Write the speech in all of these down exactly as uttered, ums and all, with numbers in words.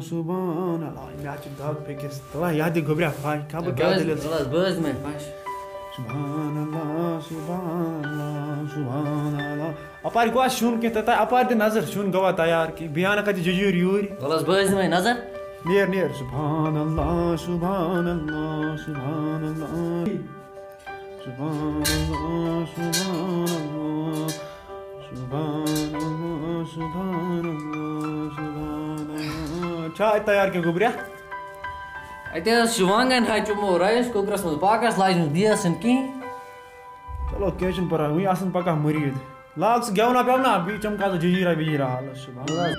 Subhanallah. मैं आज दाग पे किस तला याद गोबरा फाय कब क्या दिल خلاص بوز में पाश Subhanallah Subhanallah Subhanallah अपार को शुन के तता अपार दे नजर शुन गवा तैयार की बयान का जजूर यूरी خلاص بوز में नजर नियर नियर Subhanallah Subhanallah Subhanallah Subhanallah Subhanallah Subhanallah Subhanallah Subhanallah चाय तैयार के गुबरिया अते शुवांगन हाचुमो राइस कुकरस में पाकस लाजन दियासन की चलो केशन पर हुई आसन पका मुरीद लाग से गेवना पेवना बी चमका तो जजीरा बीरा हाल सुभान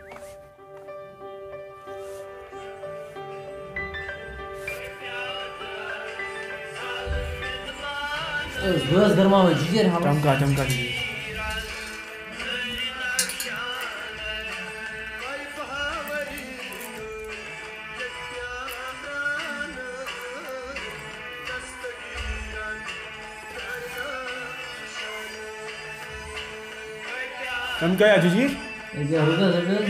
बस गरमा में जीजर हम चमका चमका चमका या जजीर ये होगा जगह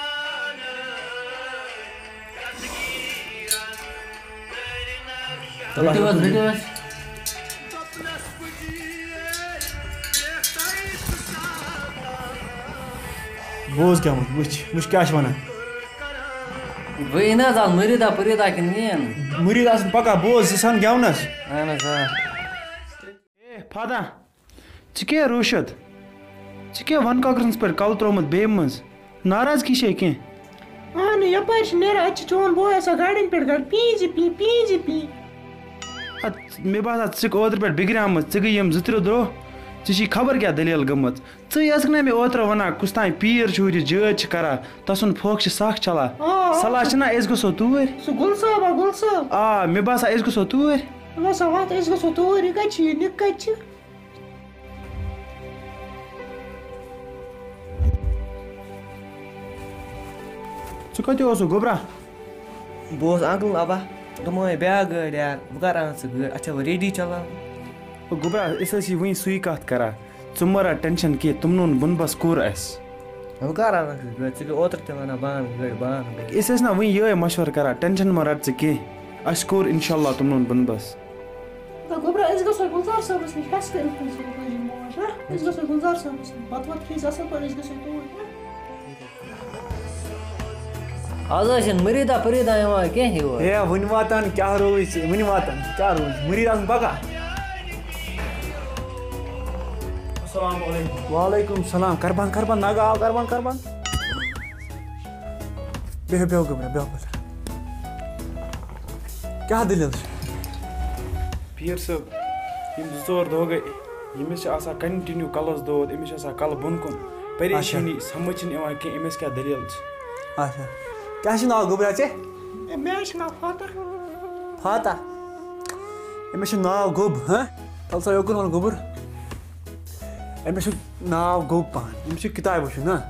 बेटे बस बेटे बस बोझ क्या मुझ मुझ मुझ क्या शवाना वही ना जाल मुरीदा पुरीदा किन्नीन मुरीद आसन पका बोझ सन गेवनस انا صح ए फादा चिके रोशद चिके वन काकरन्स पर कल त्रोमत बेम मज नाराज की शे के आन यपार नेरा अच्छ चोन बोय सा गार्डन पे गड पीज पी पीज पी मे बासा चिक ओदर पे बिगराम चिक यम जित्रो द्रो चिशी खबर क्या दलील गमत च यसने मे ओतर वना कुस्ता पीर छुरी जज करा तसन फोक साख चला सला छना एस गसो तूर सु गुलसा बा गुलसा आ मे बासा एस गसो तूर वा सा वात एस गसो तूर गछि निकछ च कति ओसो गोबरा बोस अंकल अबा दमोय ब्या गड यार बगारान से गड अच्छा रेडी चला गोबरा इस वही सुई कत करा चुमरा टेंशन के तुमन बुन बस कोर एस बगारान से गड से ओतर ते वना बान गड बान इस ना वही ये मशवर करा टेंशन मरत के अस कोर इंशाल्लाह तुमन बुन बस गोबरा इस गसो गुलजार सबस नि खास कर कुछ इस गसो गुलजार सबस बात बात की जैसा पर इस गसो तो आजन मुरीदा पुरीदा यमा के ही हो ए वन वातन क्या रोज वन वातन क्या रोज मुरीद आसन पका अस्सलाम वालेकुम वालेकुम सलाम करबान करबान नागा आओ करबान करबान बेह बेह गबरा बेह क्या दिल पीर सब यम जोर दो गए यमिस आसा कंटिन्यू कलस दोद यमिस आसा कल बुन कुन परेशानी समझ न यवा के यमिस क्या दलील अच्छा क्या नाव गोबरा चे मैं नाव फाता फाता यमिस नाव गोब हाँ तल सा योकुन वन गोबर यमिस नाव गोब पान यमिस किताब वशु ना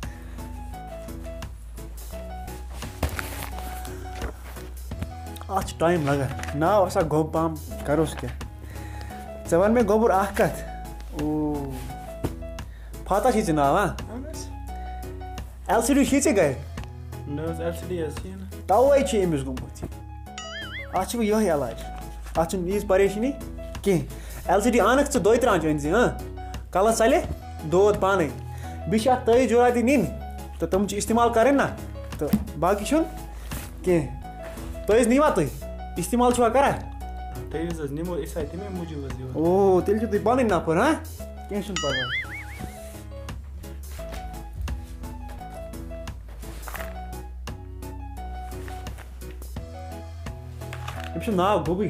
आज टाइम लगा नाव ऐसा गोब पाम करोस क्या जवान में गोबर आह कत ओ फाता छी नाव हाँ एलसीडी खींचे गए नर्स एलसीडी ऐसी है ना तवे छी एमिस गुमत आज यो इलाज आज नीज परेशानी के एलसीडी आनक च दोय त्रांच अनजी हां कल चले दोद पाने बिशा तय जुराती निन तो तुम इस्तेमाल करें ना तो बाकी छुन के तयज नीवा तय इस्तेमाल छुआ करा तयज निमो इसा तमे मौजूद ओ तेल छ तय पाने ना पर हां टेंशन पर यम छ नाव गोबी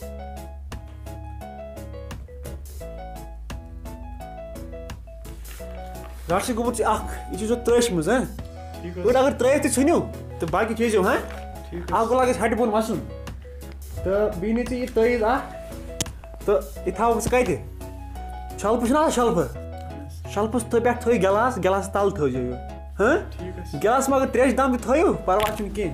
राशि गोबर च अख ये जो त्रेश मज हैं ठीक है अगर त्रेश त छुन्यू तो बाकी चीज हो हैं ठीक है आगो लागे हट बोन मसन तो बीने च ये तयज आ तो इथाव स कते शल्प छना शल्प शल्पस तो पे थई गिलास गिलास तल थो जो हां ठीक है गिलास मगर त्रेश दाम थयो परवा छ के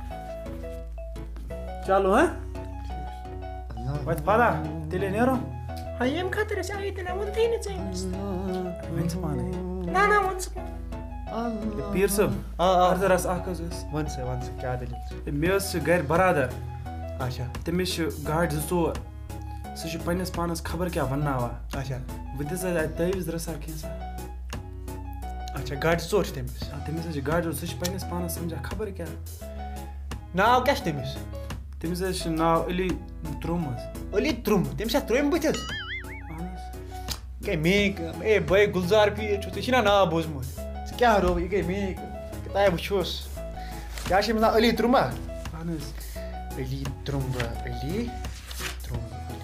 चलो हां वत फादा तेले नेरो हायम खातिर से आई तना वन तीन चाहिए वन समान ना ना वन पीर साहब आ आ अर्धरस आकस वन से वन से क्या दलील मे घर बरादर अच्छा तमिस गाड़ जो चोर सह पन्नस पानस खबर क्या वनावा अच्छा बह दिस तवीज रसा कैसा अच्छा गाड़ चोर तमिस तमिस गाड़ जो सह पन्नस पानस समझा खबर क्या नाव क्या तमिस तमिस नाव अली त्रुम अली त्रुम तमिस त्रुम बथस के मेक ए भाई गुलजार पी छु ना नाव बोजमुत क्या रो ये गई मे किताब वुस क्या ना अली त्रुमा अली त्रुम अली त्रुम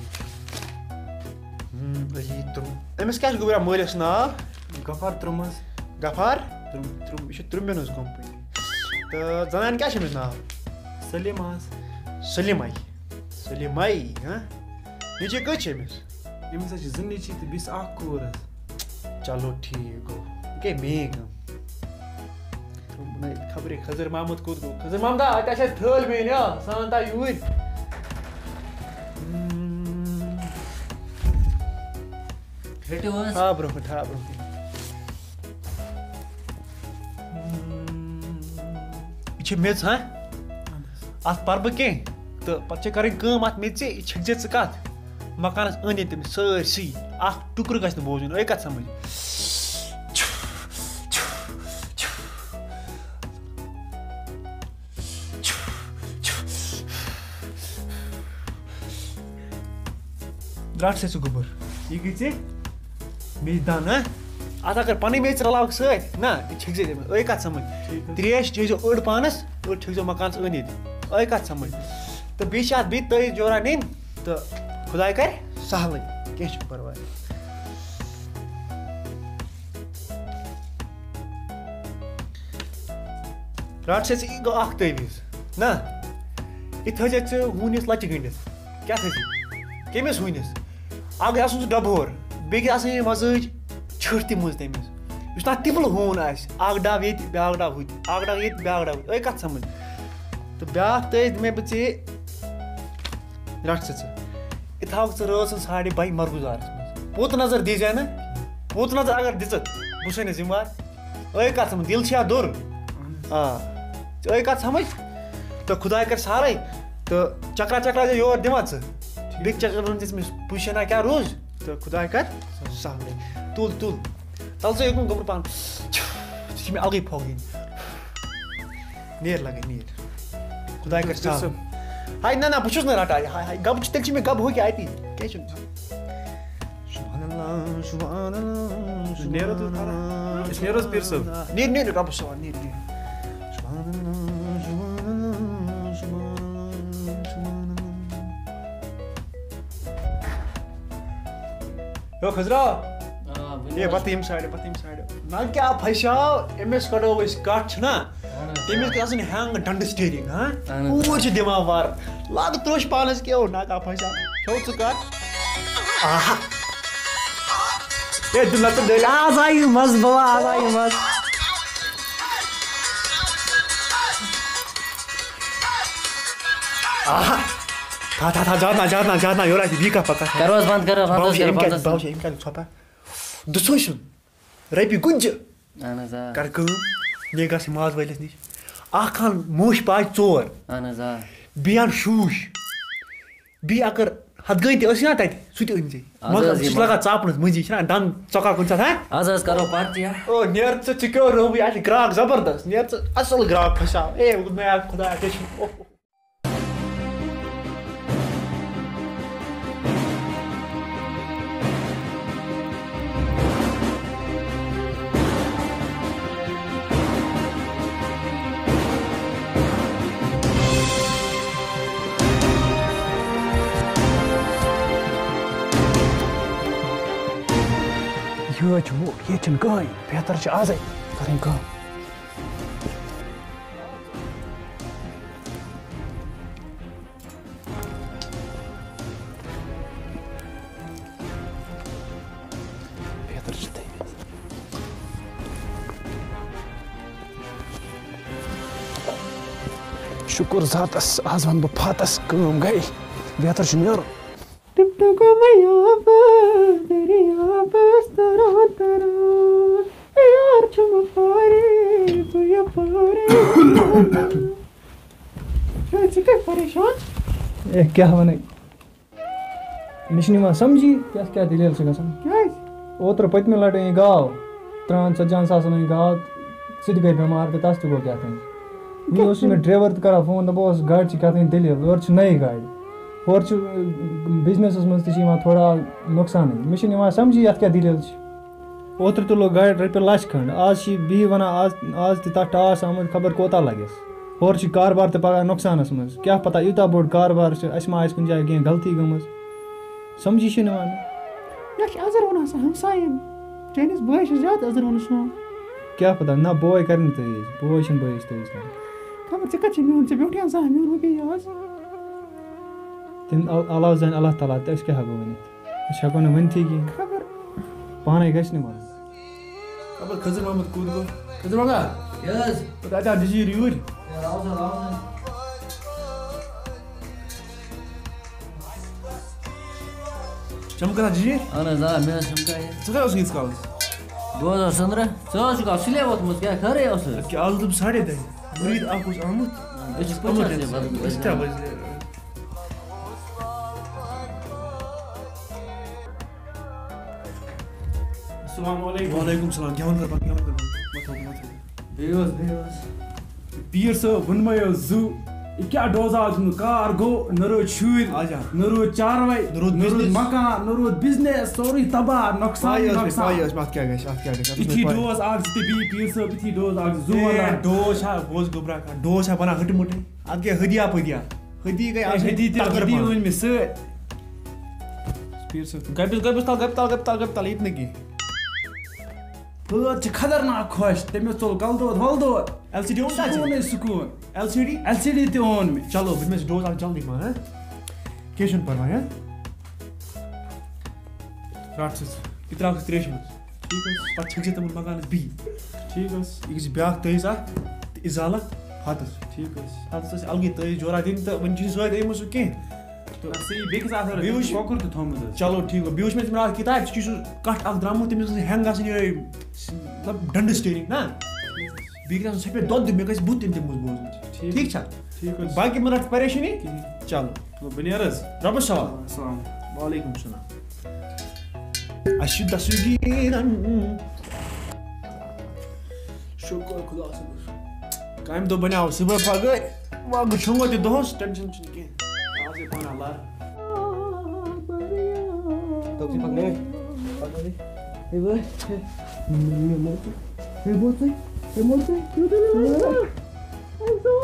अली त्रुम अमिस क्या गोबरा मलिस नाव गफार त्रुमस गफार त्रुम त्रुम यह त्रुमिन कंपनी तो जनान क्या नाव सलीम सलीमाई सलीमाई हाँ नीचे कच अमिस अमिस जन नीची तो बीस कोर चलो ठीक गो के मेक खबर खजर महमूद कूद गो खजर महमदा अत थल मे सान यूर हाँ ब्रो हाँ ब्रो यह मेज हाँ अत पर बह कह तो पे कम अत मेज छजे च कत मकानस अंद तम सारसी टुकर गि बोजन आई कत समझ द्राट से गोबर यह गई मेज दान हाँ अत अगर पन मेज रलाव सत ना छे आई कत समझ त्रेश छो अड़ पानस अड़ छो मकान अंद आई कत समझ तो बे बे तई जोरा नीन तो खुदा कर सहल कह परवाह रात से गो अख तवीज ना यह थज हूनिस लच गंडित क्या थी कमिस हूनिस अगर आसन डबोर बे मजज छठ तज तमिस ना तिमल हून आख डब ये ब्या डब हुत अख डब ये ब्या डब आई कत समझ तो ब्या तई मे बे रट से ये थव च साढ़े बाई मरगुजारस मज पोत नजर दी जाए ना पोत नजर अगर दित बह जिम्मेवार आई कत समझ दिल दुर आ आई कत समझ तो खुदा कर सारे तो चक्रा चक्रा योर दिमा बे चक्कर पोजिशन क्या रोज तो खुदा कर सहल तुल तुल तल से गोबर पान मे अलग फोगिन नेर लगे नेर खुदा कर सहल हाय ना ना बह ना रटान हाय हाय गब तेल मे गब हो अति क्या नेरो पीर साहब नेर नेर रब सवाल नेर नेर यो खजरा ये पत यम साइड पत यम साइड ना क्या फसाव एमएस कड़ो इस कट ना तमिस गसन हैंग डंड स्टीयरिंग हाँ पूछ दिमाग वार लाग त्रोश पानस के हो ना का फसाव छो च कट आहा ये दुला तो दिल आ जाई मज बवा आ जाई मज आहा था था था जाना जाना जाना योरा दी का पका दरवाजा बंद कर बंद कर बाव इनका छपा दुसोशन रपी गुंज अहन जा कर कम ये गस माज वलिस निश आखान मोश पाज चोर अहन जा बियान शूश बी अगर हदगई ते असना तत सुत अनजे मगर सुत लगा चापनस मजी छना दन चका कुन सा आज आज करो पार्टी ओ नेर च चिको रोबी आ ग्राहक जबरदस्त नेर च असल ग्राहक फसा ए मैं खुदा के ये मोट ये कहीं बेहतर आज करें कम बेहतर शुक्र जातस आज वन बह फातस कम गई बेहतर नीर टिपटको मैया तेरी आपस तरह तरह ए क्या वने मिशनी समझी क्या क्या दिल ओतर पत्म लट गाव त्रान सज्जान सासन गाव सह गई बेमार तो तस गो क्या मे ड्राइवर तो कर फोन दस गाड़ी क्या दिल और नई गाड़ी और बिजनेस मज थोड़ा नुकसान मे समझी अत क्या दिल ओतर तुलो गाड़ी रपे लच खंड आज बी वन आज आज तथ टास आमद खबर कोता लगस और कारबार तो पगह नुकसानस मज क्या पता यूता बोड़ कारबार अस मा कुछ जाए कह गलती गम समझी अजर वन हमसायन चैनिस बोय ज्यादा अजर वन सोन क्या पता ना बोय कर तेज बोय बोस तेज खबर ऐ कत मोन ऐ ब्यूटियान सा मोन हो गई आज तिन अलाव जान अल्लाह ताला तो क्या हको वन हको ना वन थी कह खबर पाने गस न वन खबर खजर मोहम्मद कूद गो खजर मंगा यस तो अच्छा जजीर यूर चमकना जजीर अन जा मे चमका स क्या उस काल दो संद्र स का सिले वत मत क्या खरे उस क्या आल तुम साढ़े दह मुरीद आकुस आमद इस पचास इस क्या बजले अस्सलामुअलैकुम वालेकुम सलाम क्या कर क्या कर मत हो मत हो बेवस बेवस पीर सो वनमयो जू क्या डोजा न कार गो न रोज शूर आजा न रोज चारवाई न रोज बिजनेस मकान न रोज बिजनेस सोरी तबाह नुकसान नुकसान पायस बात क्या गई बात क्या गई इथी डोज आग ते बी पीर सो इथी डोज आग जू वाला डोज हा बोज गोबरा का डोज हा बना हट मुटे आगे हदिया पदिया हदी गई आज हदी ते हदी वन में से पीर सो गब गब ताल गब ताल गब ताल गब ताल इतने की तो खतरनाक खुश तमिस चल कल दो हल दो एलसीडी ओन सुकून सुकून एलसीडी एलसीडी ते ओन में चलो बिन में डोज आ जल्दी मा है केशन परवाय है राट्स कितना त्रेश में ठीक है पत छक तम मकान बी ठीक है इस ब्याक तइस आ इजाला हाथस ठीक है हाथस अलगी तइस जोरा दिन त वन चीज होय एमस के तो सही बेक साथ व्यूज कोकुर तो थोम चलो ठीक है व्यूज में मेरा किताब चीज कट अक द्रामो तमिस हैंग गसन ये मतलब डंड स्टेरिंग ना बीक से पे दो दिन में कस बुत दिन बोज ठीक छ ठीक है बाकी मरा परेशानी चलो तो बनियारस रब सलाम अस्सलाम वालेकुम सलाम अशुद्ध सुगीरन शुक्र खुदा से काम तो बनाओ सुबह पगै वा गुछंगो ते दोस टेंशन के आज ये कौन हला तो की पकने पकने हे वो हे मोते हे मोते हे मोते क्यों दे रहा है ऐसा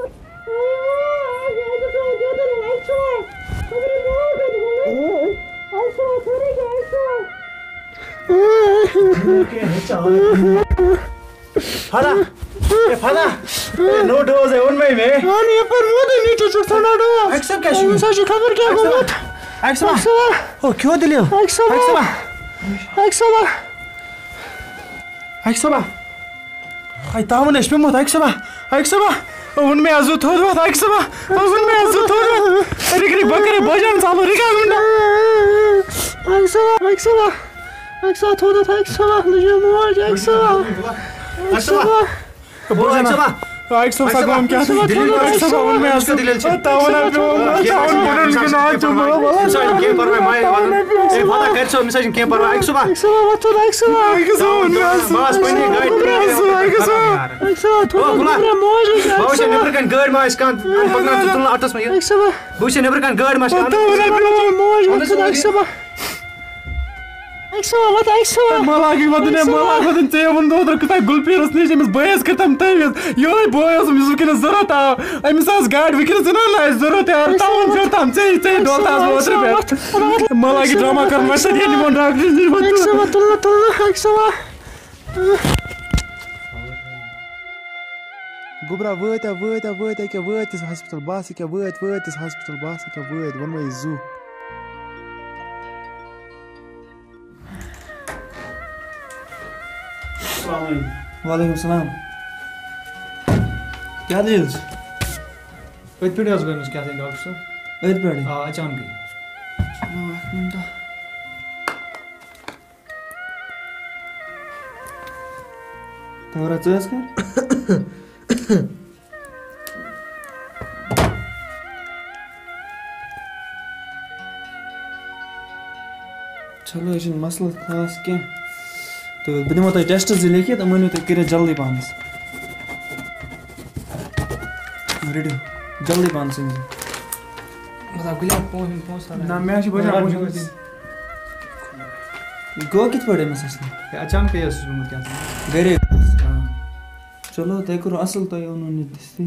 फला ए फला नो डोज है उनमें में हां ये पर मुझे नीचे से सुना दो एक्सेप्ट कैसे सच खबर क्या गलत एक्सेप्ट ओ क्यों दिलियो एक्सेप्ट एक्सेप्ट एक्सेप्ट आई तावन एस पे मत एक्सेप्ट एक्सेप्ट उनमें आजू थोड़ मत एक्सेप्ट उनमें आजू थोड़ मत अरे करी बकरे बजान चालू रिका मुंडा एक्सेप्ट एक्सेप्ट एक्सेप्ट थोड़ा था एक्सेप्ट मुझे more except except except except सगम क्या एक्सेप्ट उनमें आजू तावन पे तावन बोलन के ना चुमो मिसाज के पर में माय ए फादा करछो मिसाज के पर एक्सेप्ट एक्सेप्ट थोड़ा एक्सेप्ट एक्सेप्ट मास पने गाइड एक्सेप्ट एक्सेप्ट थोड़ा मोर बाउश नेबर कन गाड मास कान पगना तुल आटस में एक्सेप्ट बाउश नेबर कन गाड मास कान मोर एक्सेप्ट एक्सेप्ट मत एक्सेप्ट मलागी वदने मलागी वदन ते बंदो उधर कता गुलपीरस नीचे मिस बयस करतम तविस यो बयस मिस वकिन जरूरत आ मिस आस गाड वकिन जना ना जरूरत है तावन करतम ते ते डोलता उधर पे मलागी ड्रामा कर मत ये निमन राख एक्सेप्ट तुल तुल एक्सेप्ट गुबरा वत वत वत के वत हॉस्पिटल बास के वत वत हॉस्पिटल बास के वत वन वे जू वालेकुम सलाम क्या दिल कत पे गस गनस क्या डॉक्टर साहब अत पे हां अचानक Tamara țăs că? चलो ये मसला खास क्या तो बदे मत टेस्ट से लेके तो मैंने तो करे जल्दी पांस रेडी जल्दी पांस मतलब गुलाब पहुंच पहुंचता ना मैं आज बजा पहुंच गो कित पड़े मसला अचानक ये सुन क्या गरे चलो तय करो असल तो उन्होंने दिसती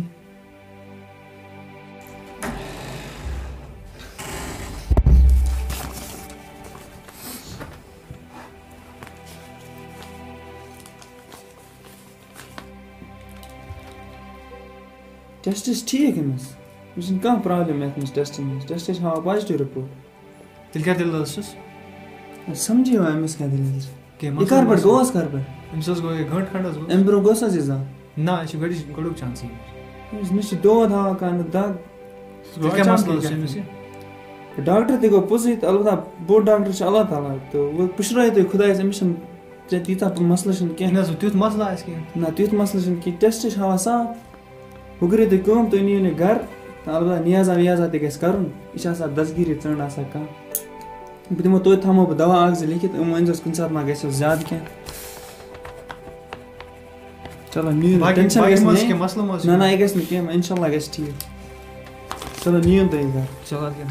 टेस्ट इज ठीक है मिस मुझे कहाँ प्रॉब्लम है मिस टेस्ट में टेस्ट इज हाँ पॉजिटिव रिपोर्ट दिल क्या दिल दस समझियो है मिस क्या दिल के ये कार पर गोस कार पर इमसस गो एक घंट खंडस गो एम्ब्रो गोसा जिजा ना इस गड़ी गड़ुक चांस है इस मिस दो था कान दाग क्या मसला है मिस डॉक्टर ते को पुछी तो अलबत्ता बो डॉक्टर से अल्लाह ताला तो वो पुछ रहे थे खुदा से मिशन जे तीता मसला शन के ना जो त्यूत मसला है इसके ना तीत मसला शन की टेस्ट इज हवा सा उगरे ते कम तो नहीं ने घर अलबत्ता नियाजा नियाजा ते गस करन इस आसा दसगिरी चढ़ आसा का बिदमो तो थमो दवा आग से लिखित उम अंजस कुन साथ मा गस ज्यादा के चलो न्यू टेंशन गस के मसला मस ना ना गस नहीं के इंशाल्लाह गस ठीक चलो न्यू तो इधर चला के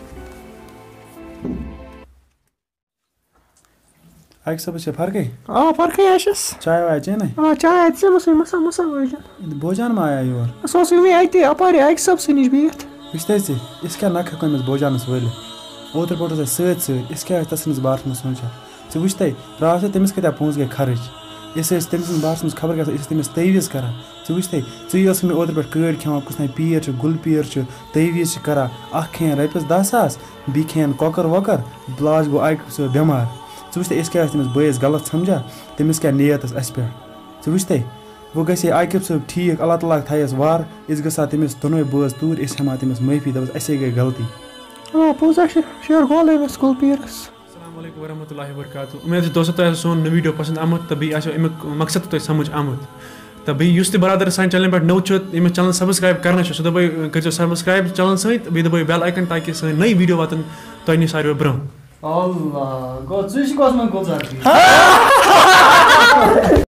आइक सब से फर्क है आ फर्क है आशस चाय वाय चे नहीं आ चाय आते मसा मसा मसा वाला भोजन में आया योर सोस में आते अपारे आइक सब से निश बियत विश्ते से इसका नख कोन में भोजन से वेले ओतर पोट से सत सत इसका तसनस बार में सोचा से विश्ते रात तमिस कता पोंस गए खर्च इसे तमिस बार में खबर का इस तमिस तवीज करा से विश्ते चुयस में ओतर पर कड़ खवा कुछ नहीं पीर छ गुल पीर छ तवीज करा अख खेन रपस दस सास बी खेन कोकर वकर ब्लाज गो आइक से बीमार च वुचते इस क्या तमिस बयस गलत समझा तमिस क्या नियत अस पे च वुचते वो गसे आकिब सब ठीक अल्लाह ताला थायस वार इस गसा तमिस दोनों बस दूर इस हमा तमिस माफी दबस ऐसे गई गलती आ पोसा शेयर गोले में स्कूल पीरस अस्सलाम वालेकुम वरहमतुल्लाहि वबरकातुहू उम्मीद है दोस्तों तो सोन वीडियो पसंद आमत तभी आशो इम मकसद तो समझ आमत तभी युस ते बरादर सान चैनल पर नौ छ इम चैनल सब्सक्राइब करना छ दबई कजो सब्सक्राइब चैनल सहित बे दबई बेल आइकन ताकि सन नई वीडियो वातन तो नि सारो bro Allah, God, süß, was man Gott sagt.